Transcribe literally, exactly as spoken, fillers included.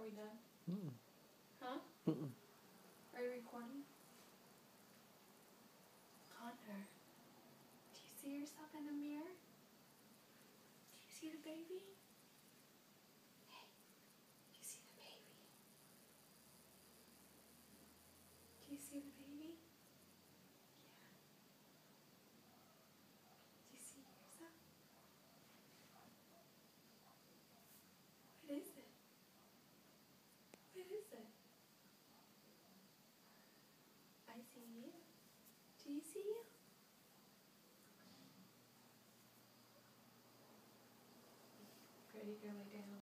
we done? Mm-mm. Huh? Mm-mm. Are you recording? Connor, do you see yourself in the mirror? Do you see the baby? Hey, do you see the baby? Do you see the baby? Yeah. Do you see yourself? What is it? What is it? I see you. Do you see you? Pretty girly down.